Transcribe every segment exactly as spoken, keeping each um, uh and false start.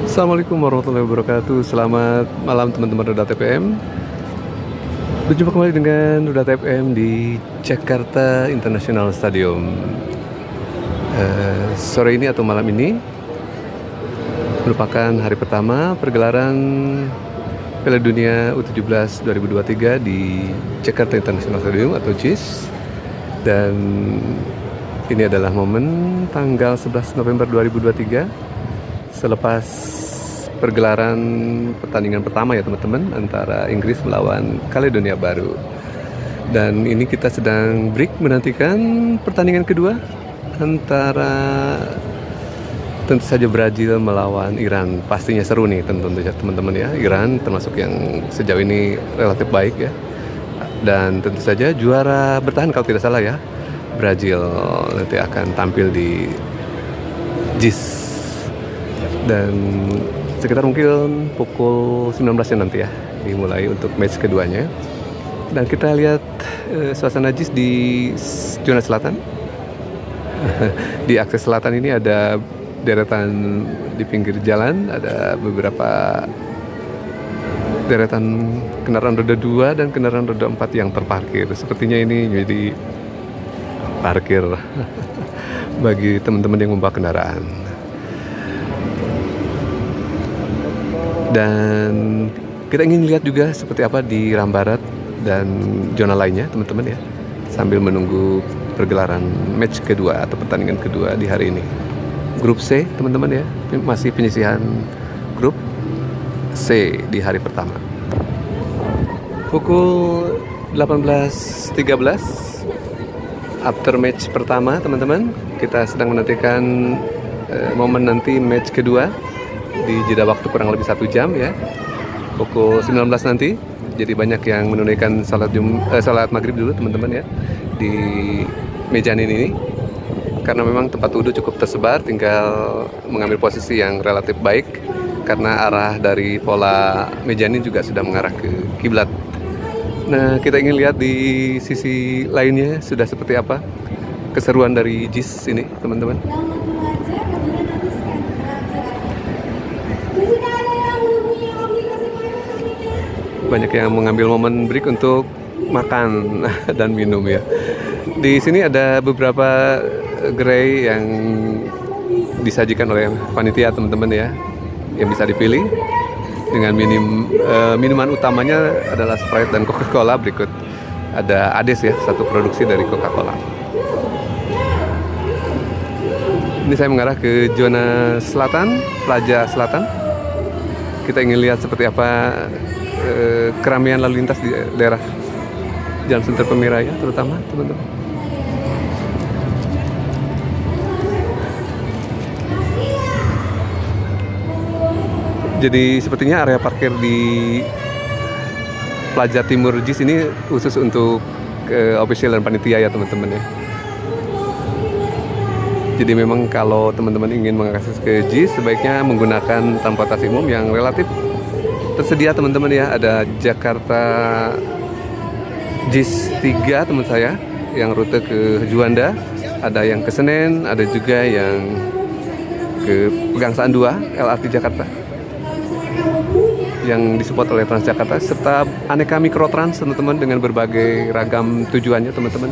Assalamualaikum warahmatullahi wabarakatuh. Selamat malam teman-teman Roda T P M. Berjumpa kembali dengan Roda T P M di Jakarta International Stadium. uh, Sore ini atau malam ini merupakan hari pertama pergelaran Piala Dunia U tujuh belas dua ribu dua puluh tiga di Jakarta International Stadium atau J I S. Dan ini adalah momen tanggal sebelas November dua ribu dua puluh tiga selepas pergelaran pertandingan pertama ya teman-teman, antara Inggris melawan Kaledonia Baru. Dan ini kita sedang break menantikan pertandingan kedua antara tentu saja Brazil melawan Iran. Pastinya seru nih tentu saja teman-teman ya. Iran termasuk yang sejauh ini relatif baik ya. Dan tentu saja juara bertahan kalau tidak salah ya, Brazil nanti akan tampil di J I S. Dan sekitar mungkin pukul sembilan belas ya nanti ya dimulai untuk match keduanya. Dan kita lihat eh, suasana J I S di zona selatan. Di akses selatan ini ada deretan di pinggir jalan, ada beberapa deretan kendaraan roda dua dan kendaraan roda empat yang terparkir. Sepertinya ini jadi parkir bagi teman-teman yang membawa kendaraan. Dan kita ingin lihat juga seperti apa di Ram Barat dan zona lainnya teman-teman ya, sambil menunggu pergelaran match kedua atau pertandingan kedua di hari ini. Grup C teman-teman ya, masih penyisihan grup C di hari pertama. Pukul delapan belas tiga belas after match pertama teman-teman, kita sedang menantikan eh, momen nanti match kedua di jeda waktu kurang lebih satu jam ya, pukul sembilan belas nanti. Jadi banyak yang menunaikan salat jum, eh, salat maghrib dulu teman-teman ya di mezanin ini, karena memang tempat wudhu cukup tersebar, tinggal mengambil posisi yang relatif baik karena arah dari pola mezanin juga sudah mengarah ke kiblat. Nah, kita ingin lihat di sisi lainnya sudah seperti apa keseruan dari J I S ini teman-teman. Banyak yang mengambil momen break untuk makan dan minum ya. Di sini ada beberapa gerai yang disajikan oleh panitia teman-teman ya, yang bisa dipilih dengan minim uh, minuman utamanya adalah Sprite dan Coca-Cola. Berikut ada Ades ya, satu produksi dari Coca-Cola. Ini saya mengarah ke zona selatan, Plaza Selatan. Kita ingin lihat seperti apa eh, keramaian lalu lintas di daerah Jalan Sunter Pemiraya terutama teman-teman. Jadi sepertinya area parkir di Plaza Timur J I S ini khusus untuk eh, official dan panitia ya teman-teman ya. Jadi memang kalau teman-teman ingin mengakses ke J I S sebaiknya menggunakan transportasi umum yang relatif tersedia teman-teman ya. Ada Jakarta J I S tiga teman saya yang rute ke Juanda, ada yang ke Senen, ada juga yang ke Pegangsaan dua L R T Jakarta yang disupport oleh Transjakarta, serta aneka mikrotrans teman-teman dengan berbagai ragam tujuannya teman-teman.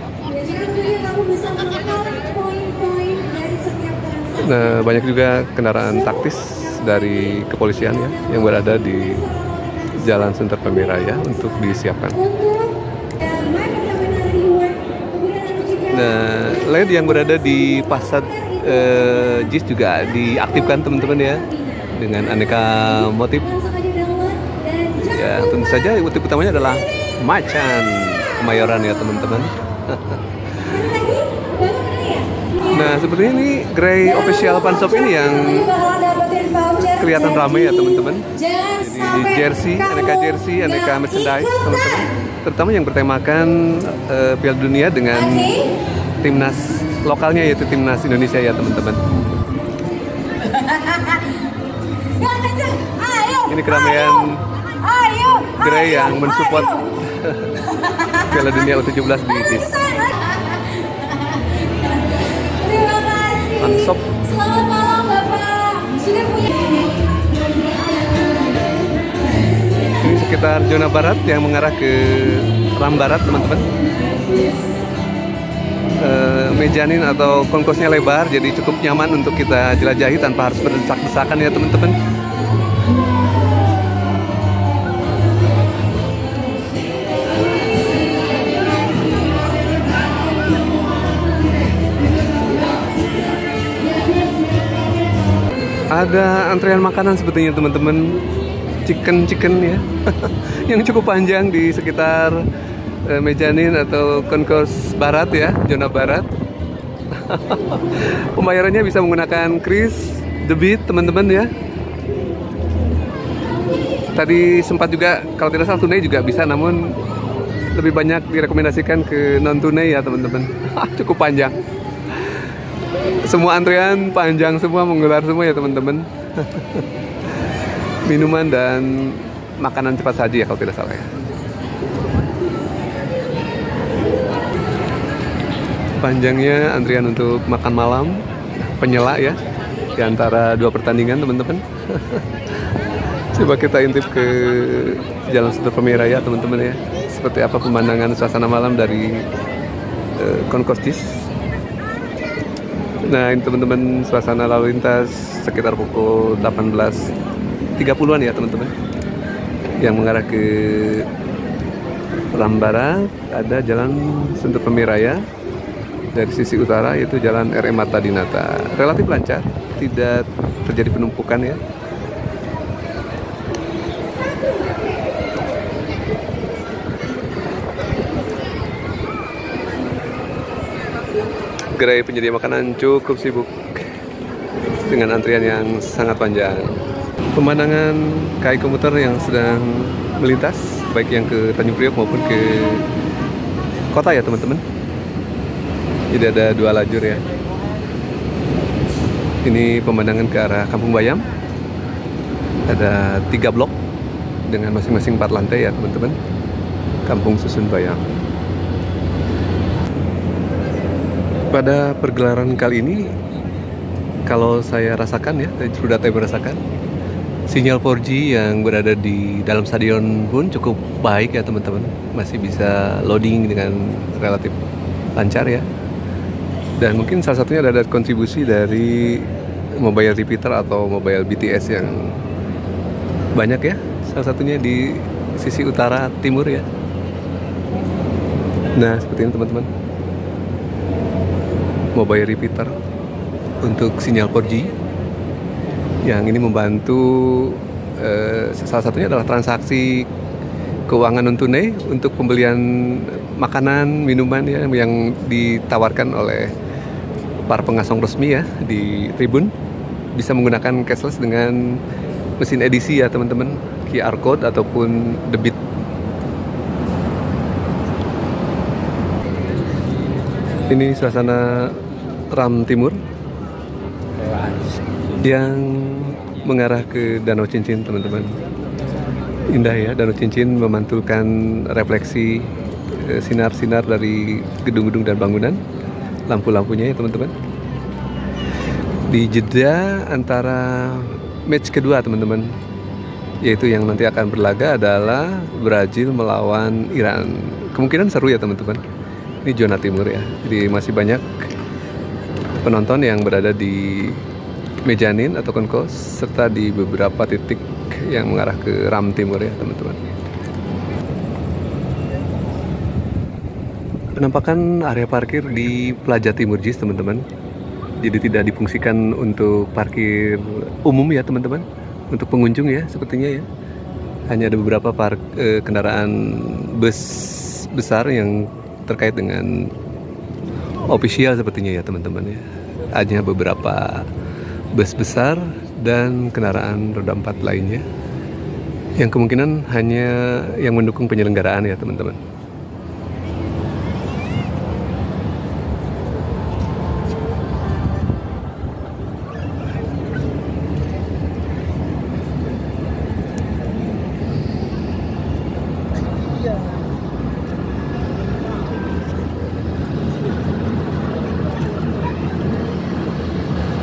Nah, banyak juga kendaraan taktis dari kepolisian ya yang berada di Jalan Sunter Pemiraya untuk disiapkan. Nah, L E D yang berada di pasar eh, J I S juga diaktifkan teman-teman ya, dengan aneka motif. Ya, tentu saja motif utamanya adalah macan Kemayoran ya teman-teman. Nah, seperti ini gerai official Panshop ini yang kelihatan ramai ya teman-teman. Jadi jersey, aneka jersey, aneka merchandise teman-teman. Terutama yang bertemakan uh, Piala Dunia dengan timnas lokalnya, yaitu timnas Indonesia ya teman-teman. Ini keramaian gerai yang mensupport Piala Dunia U tujuh belas di J I S. Panshop. Selamat malam Bapak. Sudah punya sekitar zona barat yang mengarah ke Ram Barat, teman-teman. E, mezanin atau konkosnya lebar, jadi cukup nyaman untuk kita jelajahi tanpa harus berdesak-desakan ya teman-teman. Ada antrean makanan sepertinya teman-teman, chicken-chicken ya, yang cukup panjang di sekitar uh, mezanin atau konkos barat ya, zona barat. Pembayarannya bisa menggunakan kris, debit teman-teman ya. Tadi sempat juga, kalau tidak salah tunai juga bisa, namun lebih banyak direkomendasikan ke non tunai ya teman-teman. Cukup panjang. Semua antrean panjang semua, menggelar semua ya teman-teman. Minuman dan makanan cepat saji ya kalau tidak salah ya. Panjangnya antrian untuk makan malam penyela ya, di antara dua pertandingan teman-teman. Coba kita intip ke Jalan Sudut Pemiraya teman-teman ya, seperti apa pemandangan suasana malam dari uh, Konkos Jis. Nah ini teman-teman, suasana lalu lintas sekitar pukul delapan belas tiga puluhan ya teman-teman, yang mengarah ke Ram Barat. Ada Jalan Sudut Pemiraya dari sisi utara, yaitu Jalan R M Marta Dinata. Relatif lancar, tidak terjadi penumpukan ya. Gerai penyedia makanan cukup sibuk dengan antrian yang sangat panjang. Pemandangan K A I komuter yang sedang melintas, baik yang ke Tanjung Priok maupun ke kota ya teman-teman. Jadi ada dua lajur ya. Ini pemandangan ke arah Kampung Bayam. Ada tiga blok dengan masing-masing empat lantai ya teman-teman. Kampung Susun Bayam. Pada pergelaran kali ini, kalau saya rasakan ya, sudah saya merasakan, sinyal empat G yang berada di dalam stadion pun cukup baik ya teman-teman. Masih bisa loading dengan relatif lancar ya. Dan mungkin salah satunya ada kontribusi dari mobile repeater atau mobile B T S yang banyak ya. Salah satunya di sisi utara timur ya. Nah seperti ini teman-teman, mobile repeater untuk sinyal empat G yang ini membantu, eh, salah satunya adalah transaksi keuangan non tunai untuk pembelian makanan, minuman ya, yang ditawarkan oleh para pengasong resmi ya di tribun. Bisa menggunakan cashless dengan mesin edisi ya teman-teman, Q R code ataupun debit. Ini suasana Ram Timur yang mengarah ke Danau Cincin teman-teman. Indah ya, Danau Cincin memantulkan refleksi sinar-sinar dari gedung-gedung dan bangunan, lampu-lampunya ya teman-teman. Di jeda antara match kedua teman-teman, yaitu yang nanti akan berlaga adalah Brazil melawan Iran. Kemungkinan seru ya teman-teman. Ini zona timur ya, jadi masih banyak penonton yang berada di mezanin atau konkos serta di beberapa titik yang mengarah ke Ram Timur ya teman-teman. Penampakan area parkir di Plaza Timur Jis teman-teman. Jadi tidak difungsikan untuk parkir umum ya teman-teman, untuk pengunjung ya sepertinya ya. Hanya ada beberapa park, eh, kendaraan bus besar yang terkait dengan official sepertinya ya teman-teman ya. Hanya beberapa bus besar dan kendaraan roda empat lainnya yang kemungkinan hanya yang mendukung penyelenggaraan ya teman-teman.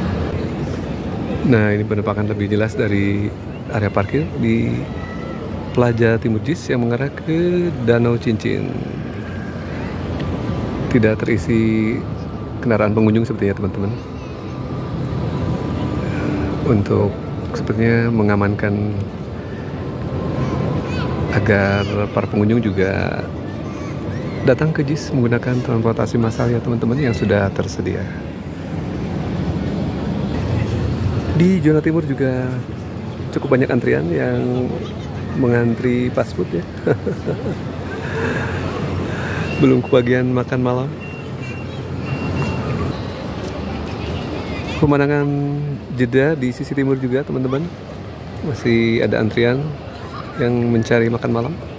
Nah ini penampakan lebih jelas dari area parkir di Plaza Timur Jis yang mengarah ke Danau Cincin. Tidak terisi kendaraan pengunjung sepertinya teman-teman. Untuk sepertinya mengamankan agar para pengunjung juga datang ke Jis menggunakan transportasi massal ya teman-teman yang sudah tersedia. Di zona timur juga cukup banyak antrian yang mengantri fast food ya. Belum kebagian makan malam. Pemandangan Jeddah di sisi timur juga teman-teman. Masih ada antrian yang mencari makan malam.